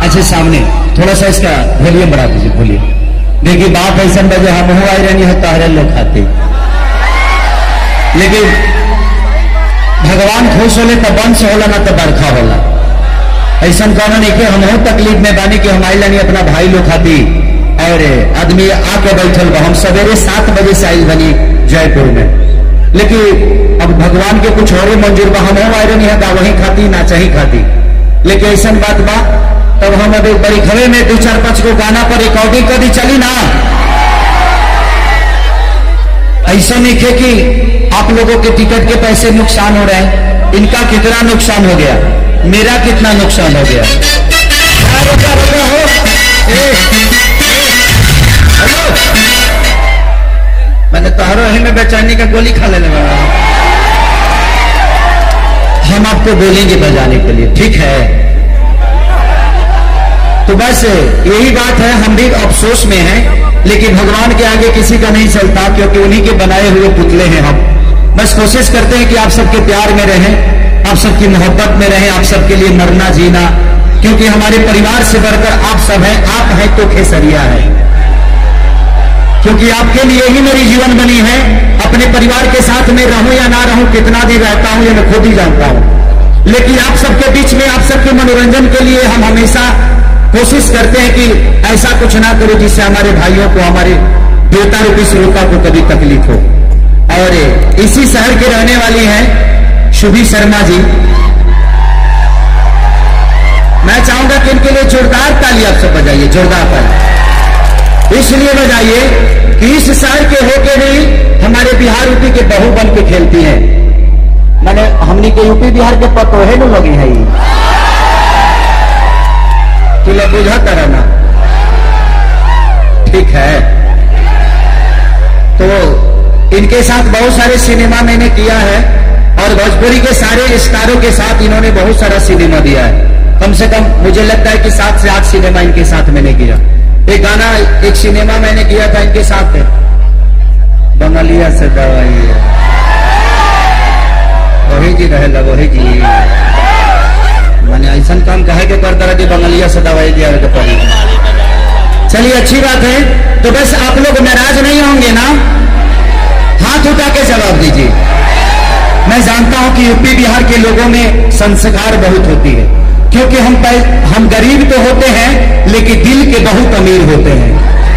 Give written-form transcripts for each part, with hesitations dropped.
अच्छा सामने थोड़ा सा इसका वॉल्यूम बढ़ा दीजिए, बोलिए। देखिए बाप ऐसा बजे हम आई रहनी है तो हरे लोग खाते, लेकिन भगवान खुश होले तो वंश होला ना तो बरखा होला। ऐसा कहना नहीं कि हम तकलीफ में बानी कि हम आइल नहीं अपना भाई लोग खाती और आदमी आके बैठल बा। हम सवेरे 7 बजे से आइल बनी जयपुर में, लेकिन अब भगवान के कुछ और मंजूर बा। हम आए नहीं है वही खाती ना चाही खाती, लेकिन ऐसा बात बा तब हम अभी बड़ी घरे में 2-4-5 को गाना पर रिकॉर्डिंग कर दी चली ना। ऐसा नहीं है कि आप लोगों के टिकट के पैसे नुकसान हो रहे हैं, इनका कितना नुकसान हो गया, मेरा कितना नुकसान हो गया। मैंने तोहरो ही में बेचैनी का गोली खा लेने वाला। हम आपको बोलेंगे बजाने के लिए, ठीक है? तो बस यही बात है, हम भी अफसोस में हैं, लेकिन भगवान के आगे किसी का नहीं चलता, क्योंकि उन्हीं के बनाए हुए पुतले हैं हम। बस कोशिश करते हैं कि आप सबके प्यार में रहें, आप सबकी मोहब्बत में रहें, आप सबके लिए मरना जीना, क्योंकि हमारे परिवार से बढ़कर आप सब हैं। आप हैं तो खेसरिया है, क्योंकि आपके लिए ही मेरी जीवन बनी है। अपने परिवार के साथ में रहूं या ना रहूं, कितना दिन रहता हूं ये मैं खुद ही जानता हूं, लेकिन आप सबके बीच में आप सबके मनोरंजन के लिए हम हमेशा कोशिश करते हैं कि ऐसा कुछ ना करो जिससे हमारे भाइयों को, हमारे देवता रूपी श्रोता को कभी तकलीफ हो। और इसी शहर के रहने वाली हैं शुभी शर्मा जी। मैं चाहूंगा कि इनके लिए जोरदार ताली आप सब बजाइए, जोरदार ताली इसलिए बजाइए कि इस शहर के होके भी हमारे बिहार यूपी के बहू बन के खेलती हैं। मैंने हमनी के यूपी बिहार के पतोहे न लगी है, तुले बुझाता रहना, ठीक है? तो इनके साथ बहुत सारे सिनेमा मैंने किया है, और भोजपुरी के सारे स्टारों के साथ इन्होंने बहुत सारा सिनेमा दिया है। कम से कम मुझे लगता है कि 7 से 8 सिनेमा इनके साथ मैंने किया। एक गाना, एक सिनेमा मैंने किया था इनके साथ, बंगालिया से दवाई है, वही जी रहे, वही जी। मैंने ऐसा काम कहे के कर तरह की बंगालिया से दवाई दिया पड़ी। चलिए अच्छी बात है। तो बस आप लोग नाराज नहीं होंगे ना? हाथ उठा के जवाब दीजिए। मैं जानता हूं कि यूपी बिहार के लोगों में संस्कार बहुत होती है, क्योंकि हम गरीब तो होते हैं लेकिन दिल के बहुत अमीर होते हैं।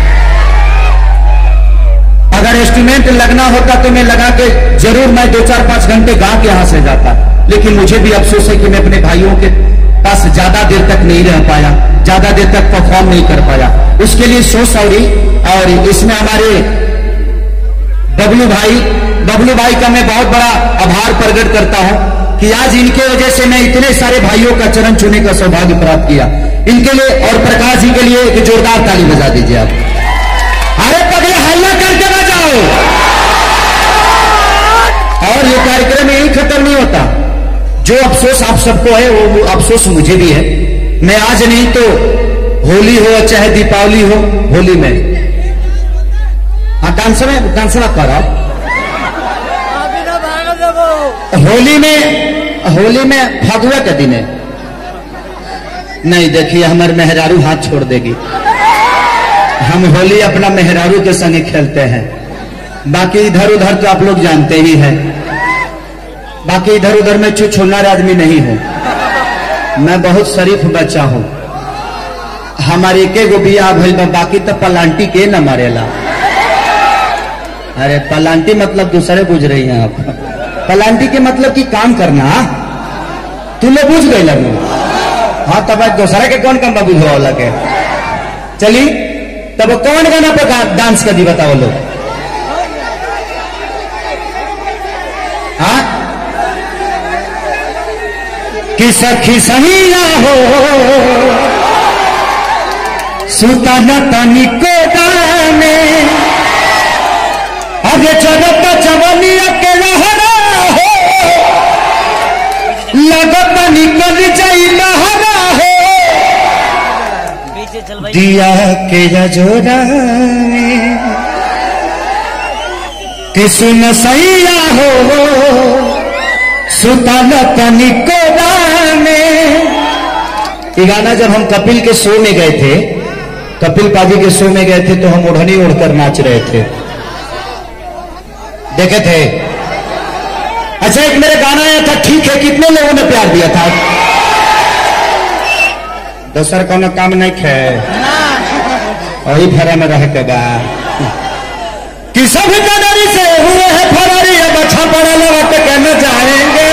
अगर इंस्ट्रूमेंट लगना होता तो मैं लगा के जरूर मैं 2-4-5 घंटे गा के यहां से जाता, लेकिन मुझे भी अफसोस है कि मैं अपने भाइयों के पास ज्यादा देर तक नहीं रह पाया, ज्यादा देर तक परफॉर्म नहीं कर पाया। उसके लिए सो सॉरी। और इसमें हमारे बबलू भाई का मैं बहुत बड़ा आभार प्रकट करता हूं कि आज इनके वजह से मैं इतने सारे भाइयों का चरण छूने का सौभाग्य प्राप्त किया। इनके लिए और प्रकाश जी के लिए एक जोरदार ताली बजा दीजिए आप। अरे पगले हल्ला करके बजाओ। और ये कार्यक्रम यही खत्म नहीं होता। जो अफसोस आप सबको है वो अफसोस मुझे भी है। मैं आज नहीं तो होली हो चाहे दीपावली हो, होली में डांसर करो। होली में फगुआ के दिन है नहीं, देखिए हमारे मेहरारू हाथ छोड़ देगी। हम होली अपना मेहरारू के संग खेलते हैं, बाकी इधर उधर तो आप लोग जानते ही हैं। बाकी इधर उधर में छुछुन्नर आदमी नहीं हूं, मैं बहुत शरीफ बच्चा हूं। हमारे के गो बिया भइल बा, बाकी तो पलांटी के न मारेला। अरे पलांटी मतलब दूसरे बुझ रही हैं आप। पलांटी के मतलब कि काम करना, तुम लोग बुझ गई लगू। हाँ तब दूसरा के कौन काम बुझ वाला के। चली तब कौन गाना पर डांस कर दी बताओ लोग। हाँ कि सखी सहिया हो सुता न तनिको दाने, अरे चरत चवनिया के लहरा हो लगत निकल जाई लहरा हो, दिया के जोरा किसुन सैया हो सुतल तनिको दाने, ये गाना जब हम कपिल के शो में गए थे, कपिल पाजी के शो में गए थे, तो हम ओढ़नी ओढ़कर नाच रहे थे, देखे थे। अच्छा, एक मेरे गाना आया था ठीक है, कितने लोगों ने प्यार दिया था? दूसरा कोनो काम नहीं खे, वही फेरा में रह के गा कि सभी कदरी से हुए हैं फरारी, अब अच्छा पड़ा लौट के न जाएंगे,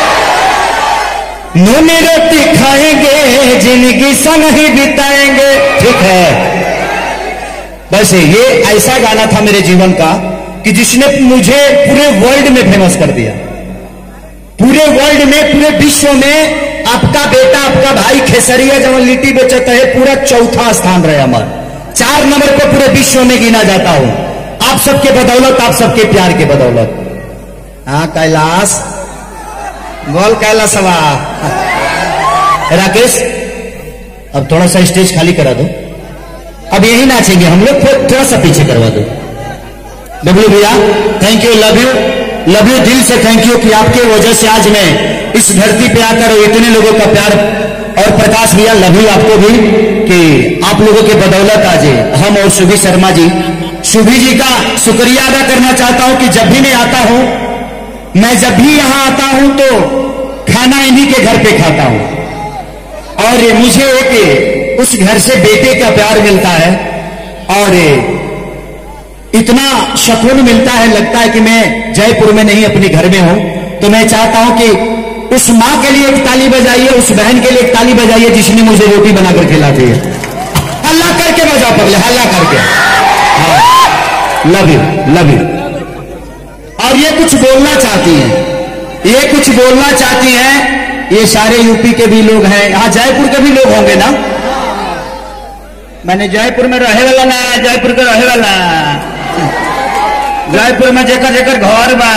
नूनी रोटी खाएंगे, जिंदगी संग ही बिताएंगे। ठीक है, बस ये ऐसा गाना था मेरे जीवन का कि जिसने मुझे पूरे वर्ल्ड में फेमस कर दिया। पूरे वर्ल्ड में, पूरे विश्व में आपका बेटा, आपका भाई खेसरिया जब लिट्टी बेचता है, पूरा चौथा स्थान रहे हमारा। 4 नंबर पर पूरे विश्व में गिना जाता हूं, आप सबके बदौलत, आप सबके प्यार के बदौलत। हाँ कैलाश बोल, कैलाश राकेश, अब थोड़ा सा स्टेज खाली करा दो, अब यही नाचेंगे हम लोग, थोड़ा सा पीछे करवा दो। बबलू भैया थैंक यू, लव यू दिल से थैंक यू कि आपके वजह से आज मैं इस धरती पे आकर इतने लोगों का प्यार, और प्रकाश भैया लव यू आपको भी कि आप लोगों के बदौलत आज हम और सुभी शर्मा जी, सुभी जी का शुक्रिया अदा करना चाहता हूं कि जब भी मैं आता हूं, मैं जब भी यहां आता हूं तो खाना इन्हीं के घर पे खाता हूं, और मुझे एक उस घर से बेटे का प्यार मिलता है और इतना सुकून मिलता है, लगता है कि मैं जयपुर में नहीं अपने घर में हूं। तो मैं चाहता हूं कि उस मां के लिए एक ताली बजाइए, उस बहन के लिए एक ताली बजाइए जिसने मुझे रोटी बनाकर खिलाती है। हल्ला करके बजाओ पगले, हल्ला करके। Love you. और ये कुछ बोलना चाहती हैं, ये कुछ बोलना चाहती हैं, ये सारे यूपी के भी लोग हैं, यहां जयपुर के भी लोग होंगे ना। मैंने जयपुर में रहे वाला ना, जयपुर के रहे वाला, जयपुर में जेकर जेकर घर बा।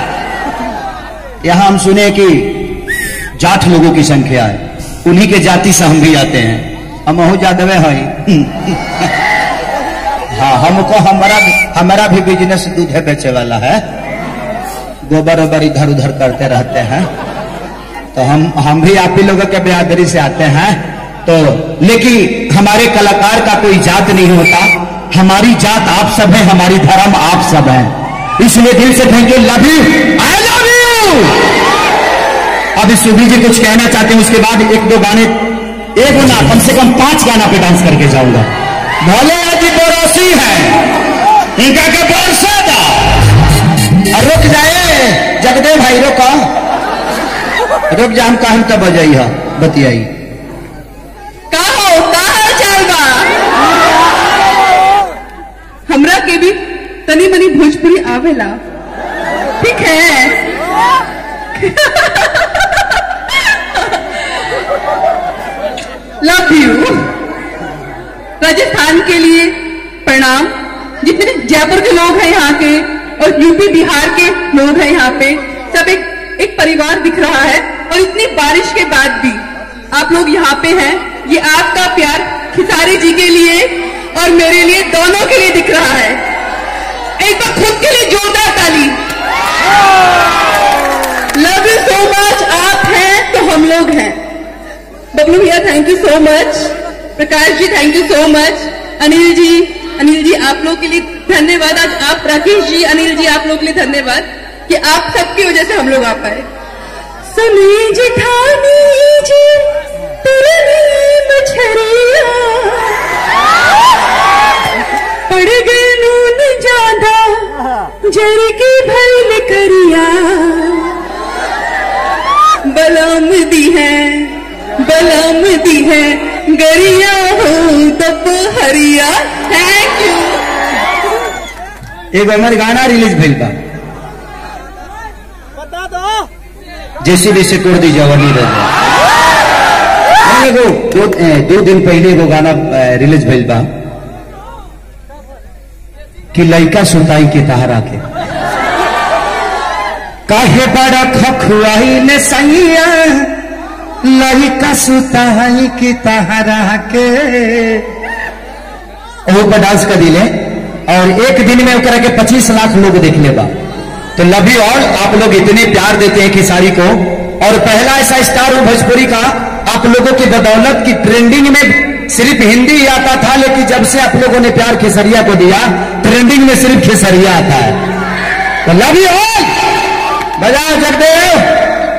यहां हम सुने कि जाट लोगों की संख्या है, उन्हीं के जाति से हम भी आते हैं, हम बहुत जादवे हैं। हाँ, हमको हमारा भी बिजनेस दूध है बेचे वाला है, गोबर ओबर इधर उधर करते रहते हैं, तो हम भी आप ही लोगों के बिरादरी से आते हैं। तो लेकिन हमारे कलाकार का कोई जात नहीं होता, हमारी जात आप सब है, हमारी धर्म आप सब है, इसलिए दिल से thank you, love you, I love you. अभी सुभी जी कुछ कहना चाहते हैं, उसके बाद 1-2 गाने, एक ना कम से कम 5 गाना पे डांस करके जाऊंगा। भले आज पड़ोसी है, इनका के बरसादा रुक जाए, जगदेव भाई रुक जा, हम कहम तब बजाई है, बतियाई हमरा के भी तनी मनी भोजपुरी आवेला, ठीक है। Love you. राजस्थान के लिए प्रणाम, जितने जयपुर के लोग हैं यहाँ के और यूपी बिहार के लोग हैं यहाँ पे, सब एक परिवार दिख रहा है। और इतनी बारिश के बाद भी आप लोग यहाँ पे हैं, ये आपका प्यार खिसारी जी के लिए और मेरे लिए, दोनों के लिए दिख रहा है। एक बार खुद के लिए जोरदार ताली। Love you so much. आप हैं तो हम लोग हैं। बबलू भैया thank you so much, Prakash ji thank you so much, Anil ji आप लोग के लिए धन्यवाद। आज आप राकेश जी, अनिल जी आप लोग के लिए धन्यवाद कि आप सबकी वजह से हम लोग आ पाए। सुनिए जेठानी जी तेरी मछरिया, पड़ गए नून ज्यादा जर की भैल करिया, बलम दी है गरिया हो दोपहरिया। Thank you. एक हमारे गाना रिलीज भइल बा, बता दो जैसे जैसे तोड़ दी जवानी रह। 2 दिन पहले वो गाना रिलीज भइल बा कि लइका सुताई के तहरा के, काहे बड़ा खखुआई ने सैया, लइका सुताई के तहरा के। वो पर डांस कर दिले और एक दिन में उकरा के 25 लाख लोग देख ले बा। तो लव यू ऑल, आप लोग इतने प्यार देते हैं खिसारी को, और पहला ऐसा स्टार हूं भोजपुरी का आप लोगों की बदौलत की ट्रेंडिंग में सिर्फ हिंदी ही आता था, लेकिन जब से आप लोगों ने प्यार खेसरिया को दिया, ट्रेंडिंग में सिर्फ खेसरिया आता है। तो लव यू ऑल, बजाओ जगदेव।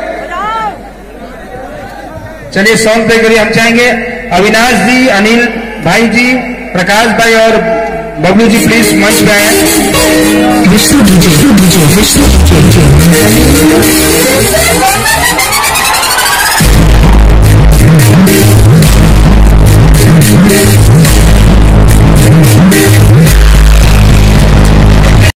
चलिए सॉन्ग प्ले करिए। हम चाहेंगे अविनाश जी, अनिल भाई जी, प्रकाश भाई और बबलू जी प्लीज मंच पे आए।